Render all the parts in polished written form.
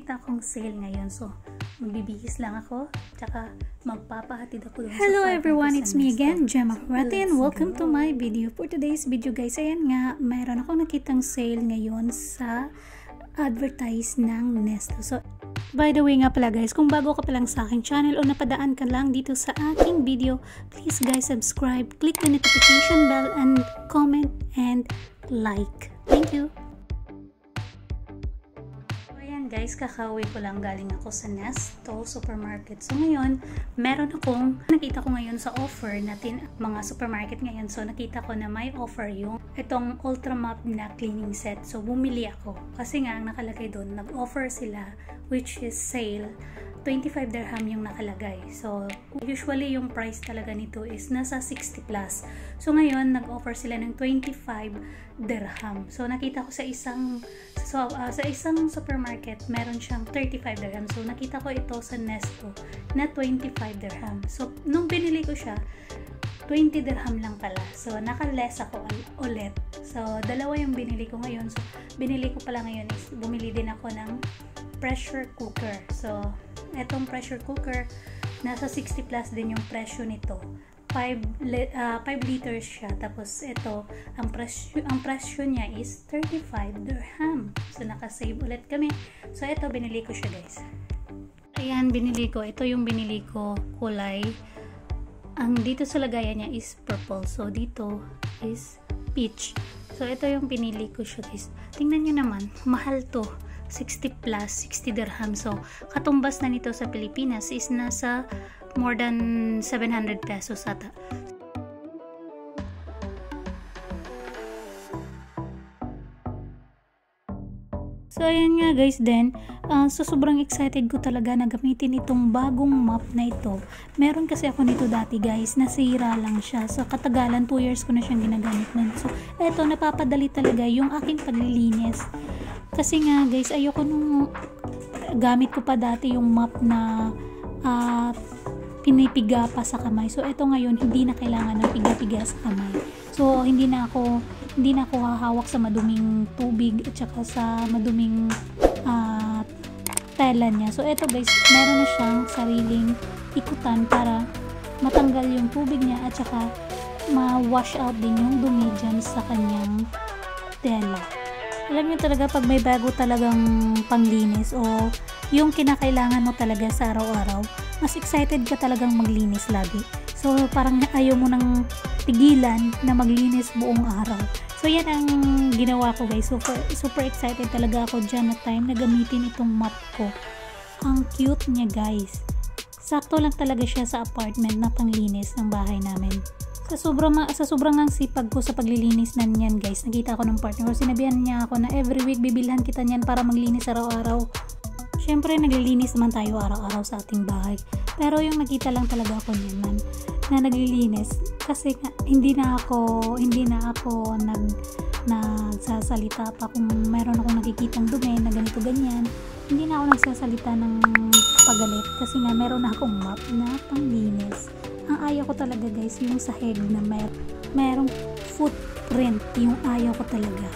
nakita akong sale ngayon. So, magbibihis lang ako. Tsaka, magpapahatid ako. Hello everyone, it's me again, Gemma, and welcome to my video. For today's video guys, ayan nga, mayroon akong nakitang sale ngayon sa advertise ng Nesto. So, by the way nga pala guys, kung bago ka pa lang sa aking channel o napadaan ka lang dito sa aking video, please guys subscribe, click the notification bell, and comment and like. Thank you. Guys, kakauwi ko lang, galing ako sa Nesto supermarket. So ngayon, meron akong nakita ko ngayon sa offer natin mga supermarket ngayon. So nakita ko na may offer yung itong Ultra Mop na cleaning set. So bumili ako kasi nga ang nakalagay doon, nag-offer sila, which is sale, 25 dirham yung nakalagay. So usually yung price talaga nito is nasa 60 plus. So ngayon nag-offer sila ng 25 dirham. So nakita ko sa isang supermarket, meron siyang 35 dirham. So nakita ko ito sa Nesto na 25 dirham. So nung binili ko siya, 20 dirham lang pala. So naka-less ako ulit. So dalawa yung binili ko ngayon. So binili ko pala ngayon is bumili din ako ng pressure cooker. So etong pressure cooker, nasa 60 plus din yung presyo nito. 5 liters siya. Tapos ito, ang presyo niya is 35 dirham. So naka-save ulit kami. So ito, binili ko siya guys. Ayan, binili ko. Ito yung binili ko, kulay. Ang dito sa lagayan niya is purple. So dito is peach. So ito yung pinili ko siya guys. Tingnan nyo naman, mahal to. 60 plus, 60 dirham. So, katumbas na nito sa Pilipinas is nasa more than 700 pesos ata. So, ayan nga guys din. So, sobrang excited ko talaga na gamitin itong bagong mop na ito. Meron kasi ako nito dati guys, nasira lang siya. So, katagalan, 2 years ko na siyang ginagamit nun. So, eto, napapadali talaga yung aking paglilinis. Kasi nga guys, ayoko nung gamit ko pa dati yung mop na pinipiga pa sa kamay. So ito ngayon hindi na kailangan ng piga-piga sa kamay. So hindi na ako hahawak sa maduming tubig at saka sa maduming tela niya. So ito guys, meron na siyang sariling ikutan para matanggal yung tubig niya at saka ma-wash out din yung dumi dyan sa kanyang tela. Alam nyo talaga pag may bago talagang panglinis o yung kinakailangan mo talaga sa araw-araw, mas excited ka talagang maglinis lagi. So parang ayaw mo nang tigilan na maglinis buong araw. So yan ang ginawa ko guys. Super excited talaga ako dyan na time na gamitin itong mop ko. Ang cute niya guys. Sakto lang talaga siya sa apartment na panglinis ng bahay namin. Sa sobrang ang sipag ko sa paglilinis na niyan guys, nakita ko ng partner ko, sinabihan niya ako na every week bibilhan kita niyan para maglinis araw-araw. Syempre naglilinis naman tayo araw-araw sa ating bahay, pero yung nakita lang talaga ako niyan na naglilinis kasi hindi na ako nagsasalita pa kung meron akong nakikitang dumi na ganito ganyan. Hindi na ako nagsasalita ng pagalit kasi nga meron na akong mop na panglinis. Ang ayaw ko talaga guys, yung sahig na merong footprint, yung ayaw ko talaga.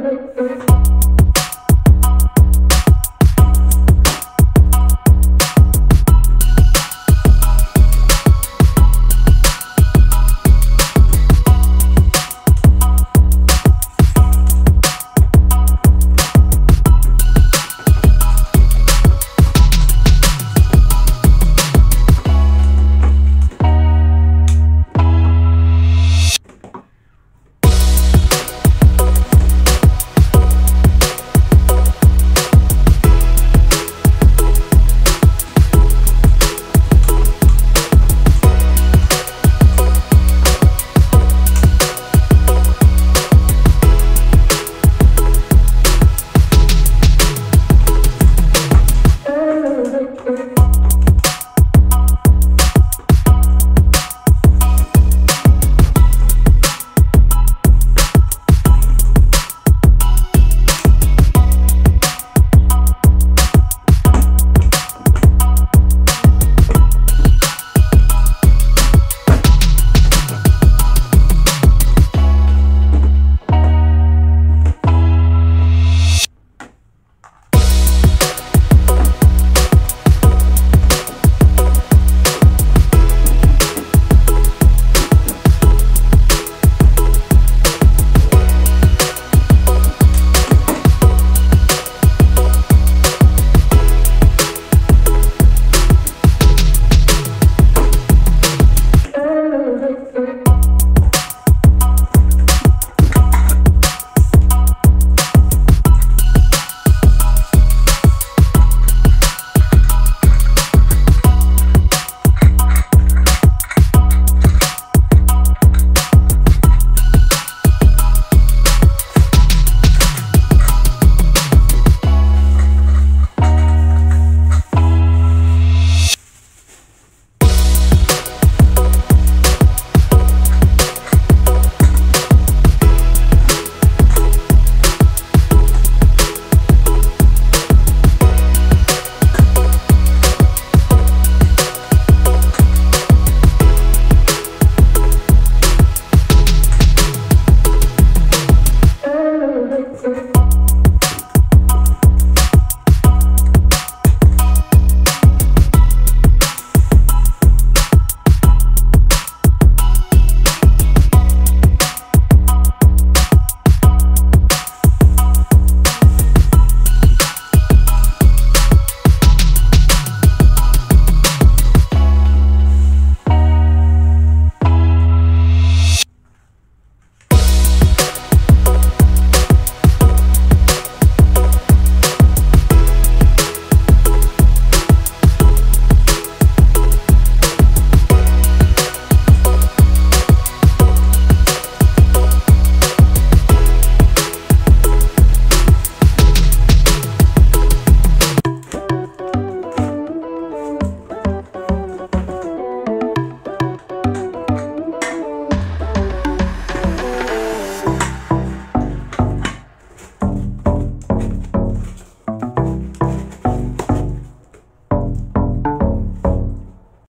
Thank you.